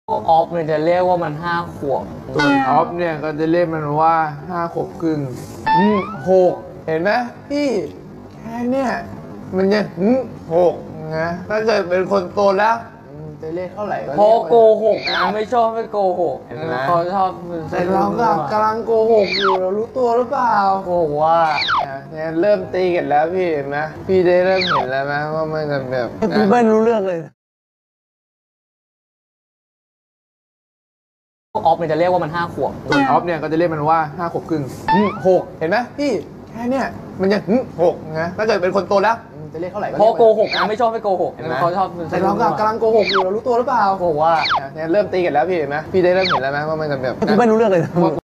ออฟเนี่ยจะเรียกว่ามัน5 ขวบส่วนออฟเนี่ยก็จะเรียกมันว่า5 ขวบครึ่ง6เห็นไหมพี่แค่เนี่ยมันยัง6นะถ้าเกิดเป็นคนโตแล้วจะเรียกเท่าไหร่ก็พอเรียกโกหกมันไม่ชอบไม่โกหกเห็นไหมเขาชอบแต่เราก็กำลังโกหกอยู่เรารู้ตัวหรือเปล่าโกหกว่าเนี่ยเริ่มตีกันแล้วพี่เห็นไหมพี่ได้เริ่มเห็นแล้วไหมว่ามันจะแบบกูไม่รู้เรื่องเลยออฟเนี่ยจะเรียกว่ามัน5 ขวบส่วนออฟเนี่ยก็จะเรียกมันว่า5 ขวบครึ่ง6เห็นไหมพี่แค่เนี่ยมันยัง6นะถ้าเกิดเป็นคนโตแล้วจะเรียกเท่าไหร่ก็พอเรียกโกหกมันไม่ชอบไม่โกหกเห็นไหมเขาชอบแต่เราก็กำลังโกหกอยู่เรารู้ตัวหรือเปล่าโกหกว่าเนี่ยเริ่มตีกันแล้วพี่เห็นไหมพี่ได้เริ่มเห็นแล้วไหมว่ามันจะแบบกูไม่รู้เรื่องเลย